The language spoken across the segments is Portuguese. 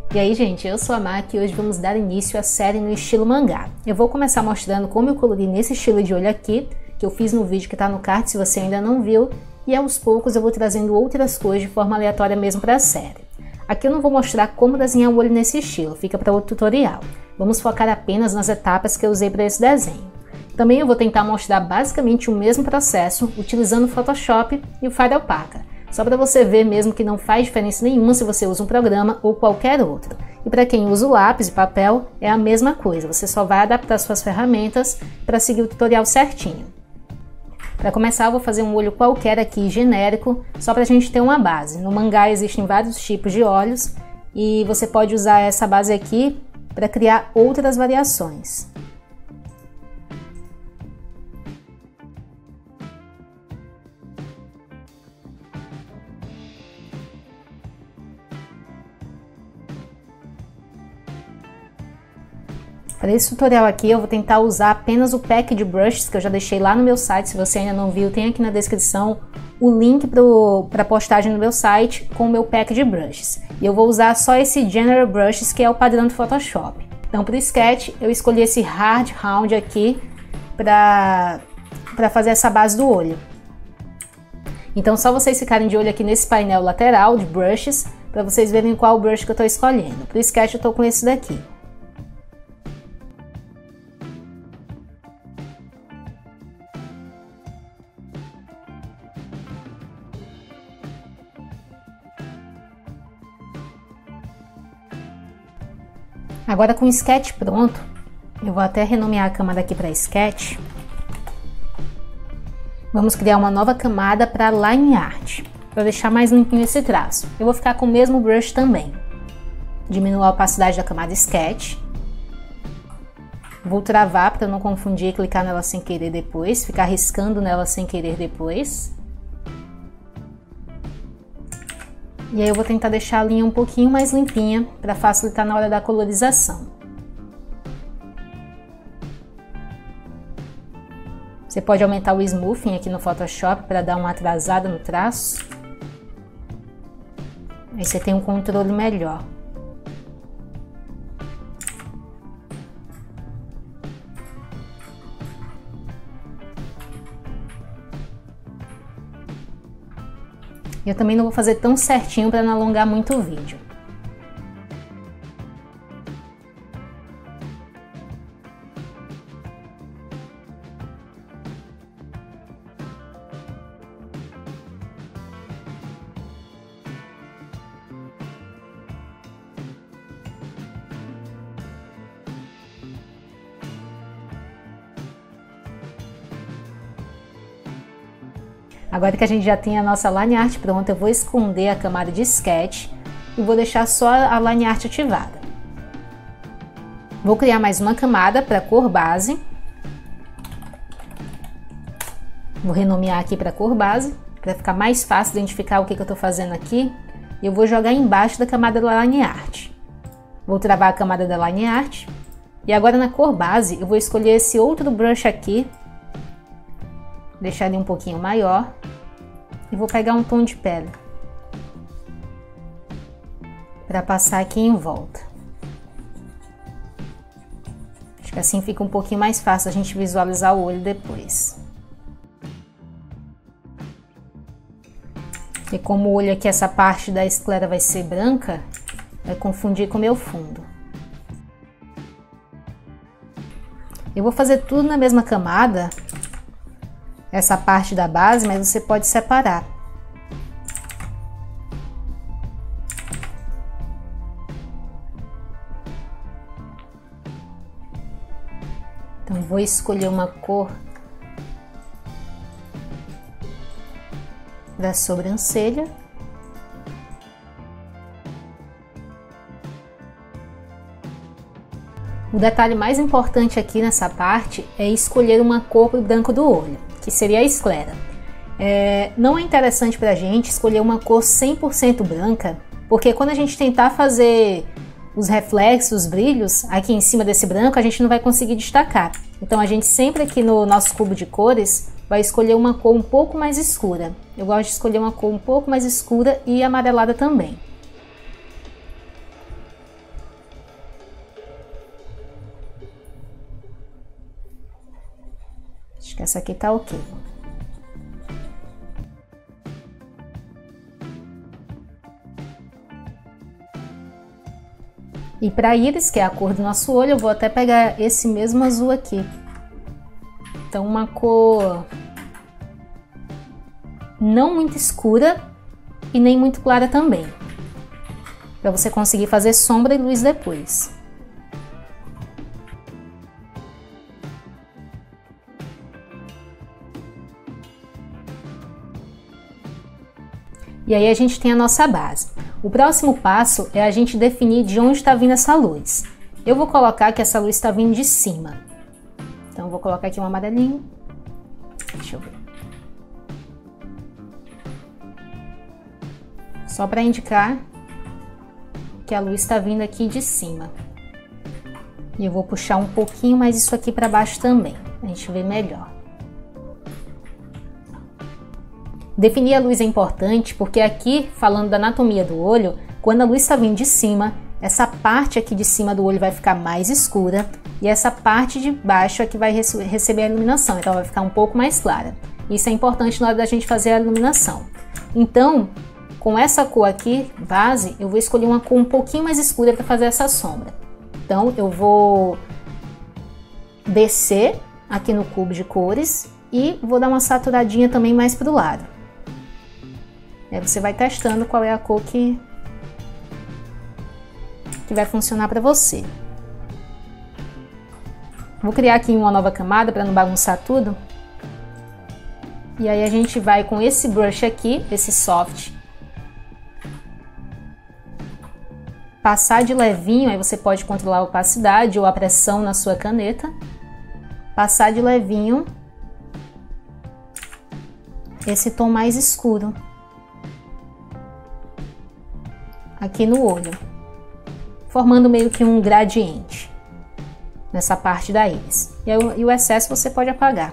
E aí, gente, eu sou a Maki e hoje vamos dar início à série no estilo mangá. Eu vou começar mostrando como eu colori nesse estilo de olho aqui, que eu fiz no vídeo que tá no card se você ainda não viu, e aos poucos eu vou trazendo outras cores de forma aleatória mesmo para a série. Aqui eu não vou mostrar como desenhar o olho nesse estilo, fica para outro tutorial. Vamos focar apenas nas etapas que eu usei para esse desenho. Também eu vou tentar mostrar basicamente o mesmo processo utilizando o Photoshop e o Final Packer. Só para você ver mesmo que não faz diferença nenhuma se você usa um programa ou qualquer outro. E para quem usa o lápis e papel, é a mesma coisa, você só vai adaptar suas ferramentas para seguir o tutorial certinho. Para começar, eu vou fazer um olho qualquer aqui, genérico, só para a gente ter uma base. No mangá existem vários tipos de olhos e você pode usar essa base aqui para criar outras variações. Para esse tutorial aqui eu vou tentar usar apenas o pack de brushes que eu já deixei lá no meu site. Se você ainda não viu, tem aqui na descrição o link para postagem no meu site com o meu pack de brushes. E eu vou usar só esse General Brushes, que é o padrão do Photoshop. Então para o sketch eu escolhi esse Hard Round aqui para fazer essa base do olho. Então só vocês ficarem de olho aqui nesse painel lateral de brushes para vocês verem qual brush que eu estou escolhendo. Para o sketch eu estou com esse daqui. Agora com o sketch pronto, eu vou até renomear a camada aqui para sketch. Vamos criar uma nova camada para line art, para deixar mais limpinho esse traço. Eu vou ficar com o mesmo brush também. Diminuo a opacidade da camada sketch. Vou travar para não confundir e clicar nela sem querer depois, ficar riscando nela sem querer depois. E aí eu vou tentar deixar a linha um pouquinho mais limpinha para facilitar na hora da colorização. Você pode aumentar o smoothing aqui no Photoshop para dar uma atrasada no traço. Aí você tem um controle melhor. Eu também não vou fazer tão certinho para não alongar muito o vídeo. Agora que a gente já tem a nossa line art pronta, eu vou esconder a camada de sketch e vou deixar só a line art ativada. Vou criar mais uma camada para cor base. Vou renomear aqui para cor base, para ficar mais fácil identificar o que eu estou fazendo aqui. E eu vou jogar embaixo da camada da line art. Vou travar a camada da line art. E agora na cor base eu vou escolher esse outro brush aqui. Deixar ele um pouquinho maior e vou pegar um tom de pele para passar aqui em volta. Acho que assim fica um pouquinho mais fácil a gente visualizar o olho depois. E como o olho aqui, essa parte da esclera vai ser branca, vai confundir com o meu fundo. Eu vou fazer tudo na mesma camada, essa parte da base, mas você pode separar. Então vou escolher uma cor da sobrancelha. O detalhe mais importante aqui nessa parte é escolher uma cor pro branco do olho, que seria a esclera. Não é interessante para a gente escolher uma cor 100% branca, porque quando a gente tentar fazer os reflexos, os brilhos aqui em cima desse branco, a gente não vai conseguir destacar. Então a gente sempre aqui no nosso cubo de cores vai escolher uma cor um pouco mais escura. Eu gosto de escolher uma cor um pouco mais escura e amarelada também. Essa aqui tá ok. E para íris, que é a cor do nosso olho, eu vou até pegar esse mesmo azul aqui. Então uma cor não muito escura e nem muito clara também, para você conseguir fazer sombra e luz depois. E aí a gente tem a nossa base. O próximo passo é a gente definir de onde está vindo essa luz. Eu vou colocar que essa luz está vindo de cima. Então eu vou colocar aqui um amarelinho. Deixa eu ver. Só para indicar que a luz está vindo aqui de cima. E eu vou puxar um pouquinho mais isso aqui para baixo também, a gente ver melhor. Definir a luz é importante porque aqui, falando da anatomia do olho, quando a luz está vindo de cima, essa parte aqui de cima do olho vai ficar mais escura e essa parte de baixo é que vai receber a iluminação, então vai ficar um pouco mais clara. Isso é importante na hora da gente fazer a iluminação. Então, com essa cor aqui, base, eu vou escolher uma cor um pouquinho mais escura para fazer essa sombra. Então, eu vou descer aqui no cubo de cores e vou dar uma saturadinha também mais para o lado. Aí você vai testando qual é a cor que vai funcionar para você. Vou criar aqui uma nova camada para não bagunçar tudo. E aí a gente vai com esse brush aqui, esse soft, passar de levinho, aí você pode controlar a opacidade ou a pressão na sua caneta. Passar de levinho esse tom mais escuro aqui no olho, formando meio que um gradiente nessa parte da íris. E o excesso você pode apagar.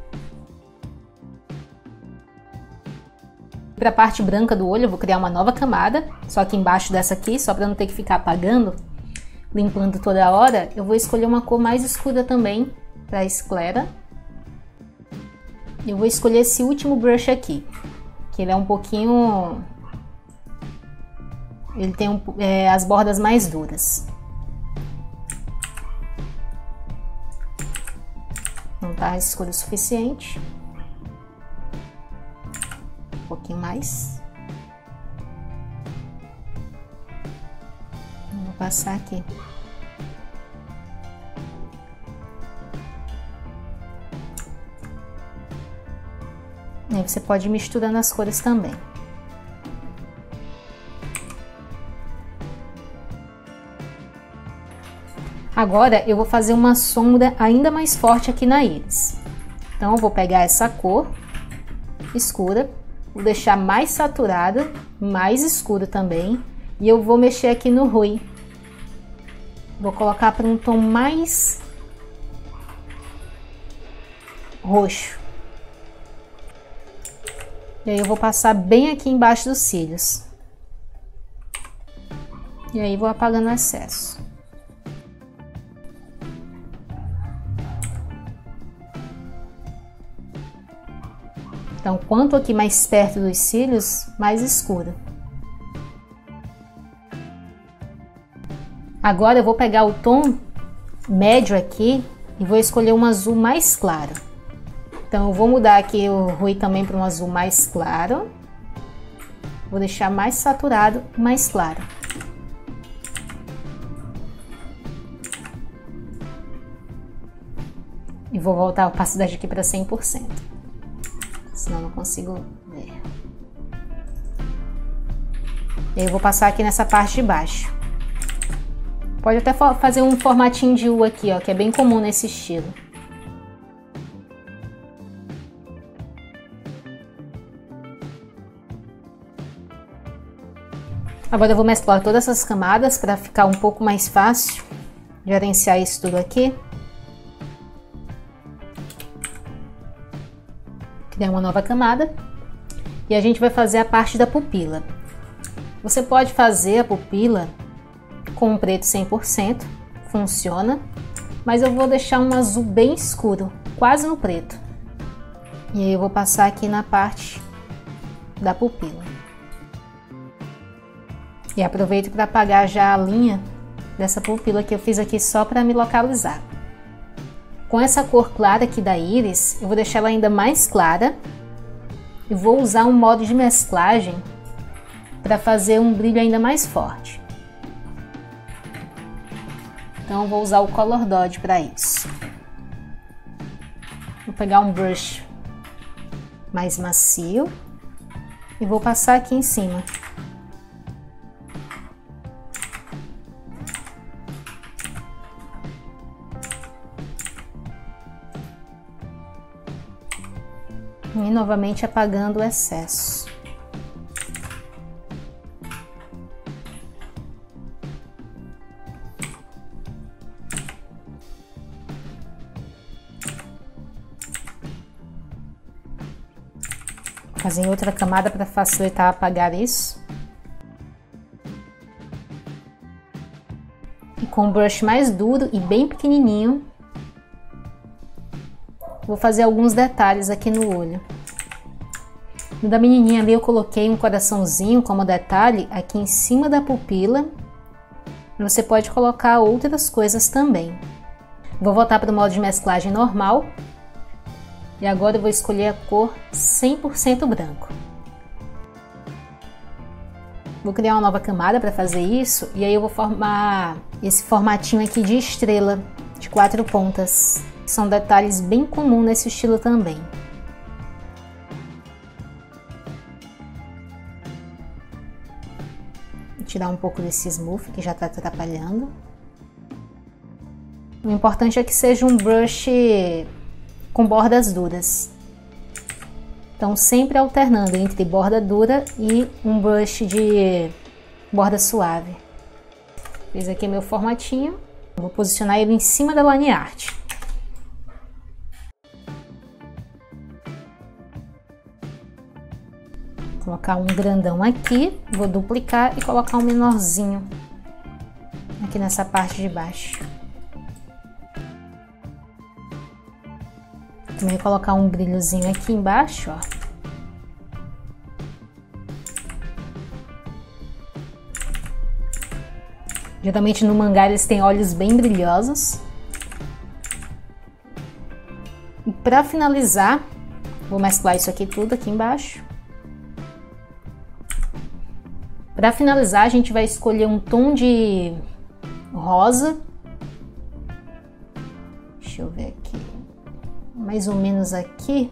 Para a parte branca do olho eu vou criar uma nova camada, só que embaixo dessa aqui, só para não ter que ficar apagando, limpando toda hora, eu vou escolher uma cor mais escura também para esclera. Eu vou escolher esse último brush aqui, que ele é um pouquinho... Ele tem as bordas mais duras. Não tá escuro o suficiente. Um pouquinho mais. Vou passar aqui. E aí você pode ir misturando as cores também. Agora eu vou fazer uma sombra ainda mais forte aqui na íris. Então eu vou pegar essa cor escura, vou deixar mais saturada, mais escuro também, e eu vou mexer aqui no ruim. Vou colocar para um tom mais roxo. E aí eu vou passar bem aqui embaixo dos cílios. E aí vou apagando o excesso. Então, quanto aqui mais perto dos cílios, mais escura. Agora eu vou pegar o tom médio aqui e vou escolher um azul mais claro. Então eu vou mudar aqui o ruim também para um azul mais claro. Vou deixar mais saturado, mais claro. E vou voltar a opacidade aqui para 100%. Senão não consigo ver. E aí eu vou passar aqui nessa parte de baixo. Pode até fazer um formatinho de U aqui, ó, que é bem comum nesse estilo. Agora eu vou mesclar todas essas camadas para ficar um pouco mais fácil gerenciar isso tudo aqui. Criar uma nova camada e a gente vai fazer a parte da pupila. Você pode fazer a pupila com um preto 100%, funciona, mas eu vou deixar um azul bem escuro, quase no preto. E aí eu vou passar aqui na parte da pupila. E aproveito para apagar já a linha dessa pupila que eu fiz aqui só para me localizar. Com essa cor clara aqui da íris, eu vou deixar ela ainda mais clara e vou usar um modo de mesclagem para fazer um brilho ainda mais forte. Então eu vou usar o Color Dodge para isso. Vou pegar um brush mais macio e vou passar aqui em cima. E novamente apagando o excesso. Vou fazer outra camada para facilitar apagar isso. E com um brush mais duro e bem pequenininho, vou fazer alguns detalhes aqui no olho. No da menininha ali eu coloquei um coraçãozinho como detalhe aqui em cima da pupila. Você pode colocar outras coisas também. Vou voltar para o modo de mesclagem normal. E agora eu vou escolher a cor 100% branco. Vou criar uma nova camada para fazer isso. E aí eu vou formar esse formatinho aqui de estrela de 4 pontas. São detalhes bem comuns nesse estilo também. Vou tirar um pouco desse smooth que já está atrapalhando. O importante é que seja um brush com bordas duras. Então sempre alternando entre borda dura e um brush de borda suave. Fiz aqui meu formatinho. Vou posicionar ele em cima da line art. Vou colocar um grandão aqui, vou duplicar e colocar um menorzinho aqui nessa parte de baixo. Também vou colocar um brilhozinho aqui embaixo, ó. Geralmente no mangá eles têm olhos bem brilhosos. E para finalizar, vou mesclar isso aqui tudo aqui embaixo. Para finalizar, a gente vai escolher um tom de rosa. Deixa eu ver aqui. Mais ou menos aqui.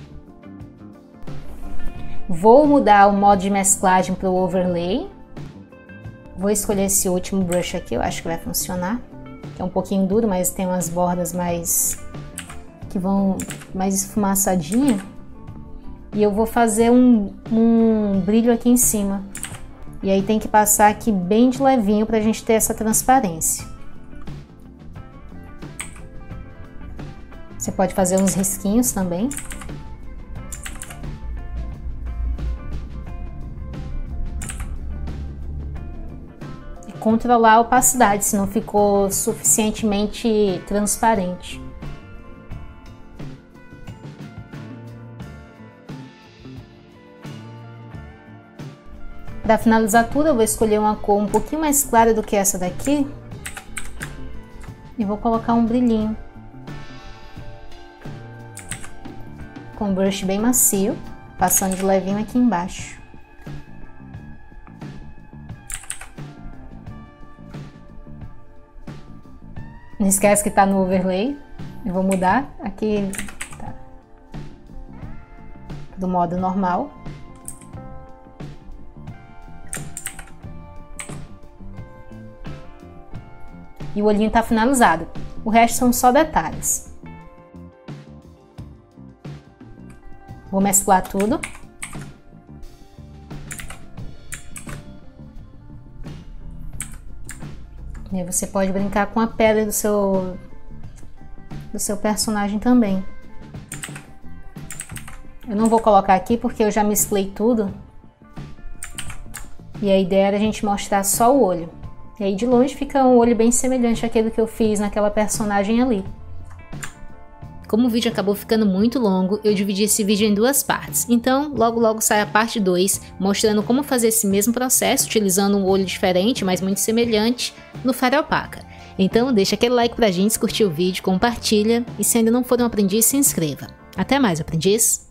Vou mudar o modo de mesclagem para o overlay. Vou escolher esse último brush aqui, eu acho que vai funcionar. Que é um pouquinho duro, mas tem umas bordas mais que vão mais esfumaçadinha. E eu vou fazer um brilho aqui em cima. E aí tem que passar aqui bem de levinho para a gente ter essa transparência. Você pode fazer uns risquinhos também. E controlar a opacidade, se não ficou suficientemente transparente. Para finalizar tudo, eu vou escolher uma cor um pouquinho mais clara do que essa daqui. E vou colocar um brilhinho. Com um brush bem macio, passando de levinho aqui embaixo. Não esquece que tá no overlay. Eu vou mudar aqui, tá, do modo normal. E o olhinho está finalizado. O resto são só detalhes. Vou mesclar tudo. E aí você pode brincar com a pele do seu personagem também. Eu não vou colocar aqui porque eu já mesclei tudo. E a ideia era a gente mostrar só o olho. E aí de longe fica um olho bem semelhante àquele que eu fiz naquela personagem ali. Como o vídeo acabou ficando muito longo, eu dividi esse vídeo em duas partes. Então, logo sai a parte 2, mostrando como fazer esse mesmo processo, utilizando um olho diferente, mas muito semelhante, no Fire Alpaca. Então, deixa aquele like pra gente, se curtiu o vídeo, compartilha, e se ainda não for um aprendiz, se inscreva. Até mais, aprendiz!